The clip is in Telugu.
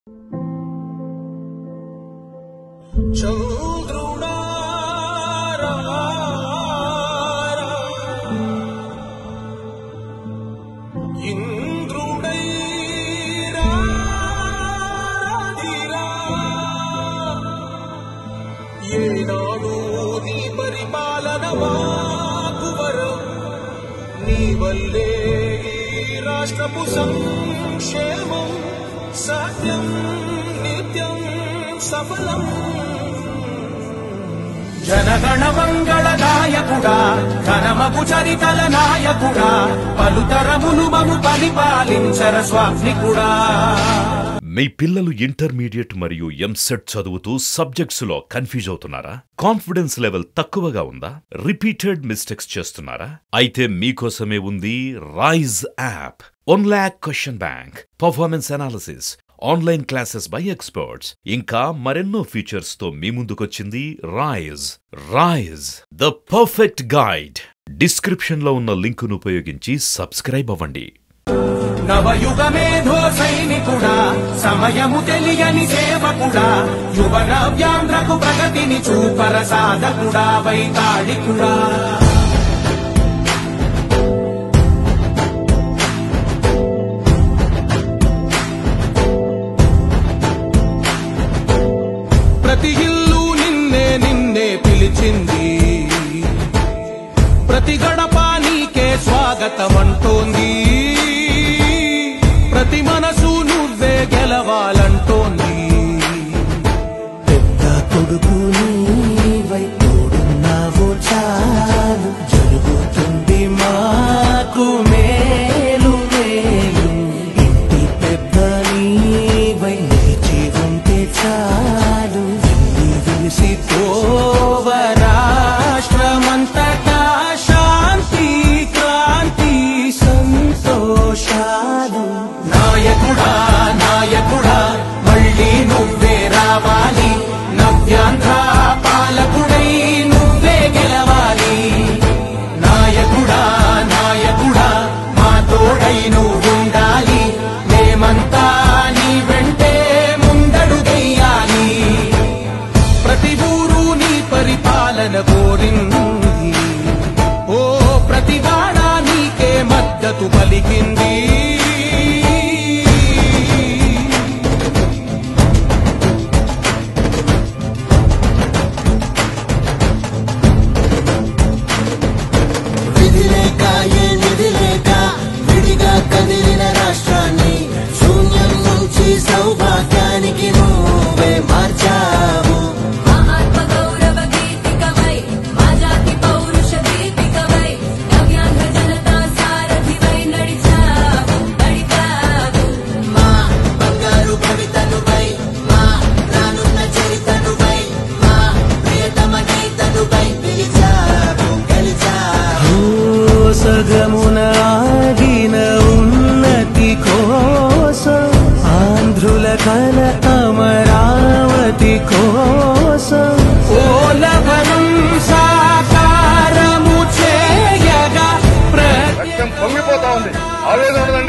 రాష్ట్రపు సంక్షేమం సత్యం నిత్యం సఫలం జనగణ మంగళ నాయకుడా ఘనమగు చరితల నాయకుడా పలుతరములు మము పరిపాలించర స్వామికుడా. మీ పిల్లలు ఇంటర్మీడియట్ మరియు ఎంసెట్ చదువుతూ సబ్జెక్ట్స్ లో కన్ఫ్యూజ్ అవుతున్నారా? కాన్ఫిడెన్స్ లెవెల్ తక్కువగా ఉందా? రిపీటెడ్ మిస్టేక్స్ చేస్తున్నారా? అయితే మీకోసమే ఉంది Rise app. 1 lakh question bank, performance analysis, online classes by experts, ఇంకా మరెన్నో ఫీచర్స్ తో మీ ముందుకొచ్చింది Rise. Rise the perfect guide. Description లో ఉన్న లింకును ఉపయోగించి సబ్స్క్రైబ్ అవ్వండి. నవయుగ మేధో సైనికుడా, సమయము తెలియని సేవకుడా, యువ నవ్యాంధ్రకు ప్రగతిని చూపర సాధకుడా, వైతాళికుడా. ప్రతి ఇల్లు నిన్నే నిన్నే పిలిచింది, ప్రతి గడప నీకే స్వాగతమంటోంది, ప్రతి మనసు నువ్వే గెలవాలంటోంది. పెద్ద కొడుకు నీవై తోడున్నావో చాలు, జరుగుతుంది మాకు మేలు మేలు. ఇంటి పెద్ద నీవై నిలిచి ఉంటే చాలు, వెలిసి తోవ రాష్ట్రమంతటా శాంతి క్రాంతి సంతోషాలు. నాయకుడా నాయకుడా మళ్ళీ నువ్వే రావాలి, నవ్యాంధ్ర పాలకుడై నువ్వే గెలవాలి. నాయకుడా నాయకుడా మా తోడై నువ్వుండాలి, మేమంతా నీ వెంటే ముందడుగెయ్యాలి. ప్రతి ఊరు నీ పరిపాలన కోరింది, ఓ ప్రతివాడ నీకే మద్దతు పలికింది. కదిలిన రాష్ట్రాన్ని శూన్యం నుంచి సౌభాగ్యానికి నువ్వే మార్చావు. ఆత్మ గౌరవ గీతికవై, మా జాతి పౌరుష దీపికవై, నవ్యాంధ్ర జనతా సారథివై నడిచావు నడిపావు. మా బంగారు భవితనువై, మా రానున్న చరితనువై, మా ప్రియతమ గీతనువై పిలిచావు గెలిచావు. సగమున ఆగిన ఉన్నతి కోసం, ఆంధ్రుల కల అమరావతి కోసం, ఓలవనం సాకారము చేయగా పొంగిపోతా ఉంది. ఆవేదన